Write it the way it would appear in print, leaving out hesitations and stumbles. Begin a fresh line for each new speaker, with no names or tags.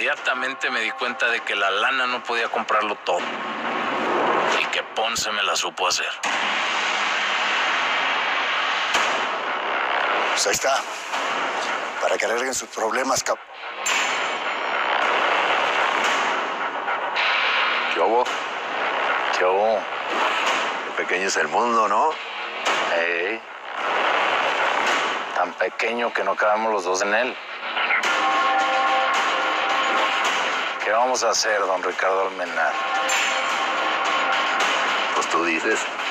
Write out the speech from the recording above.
inmediatamente me di cuenta de que la lana no podía comprarlo todo. Y que Ponce me la supo hacer.
Pues ahí está. Para que arreglen sus problemas,
¿Qué hubo?
¿Qué hubo?
Qué pequeño es el mundo, ¿no?
Ey. Tan pequeño que no cabemos los dos en él. ¿Qué vamos a hacer, don Ricardo Almenara?
Pues tú dices.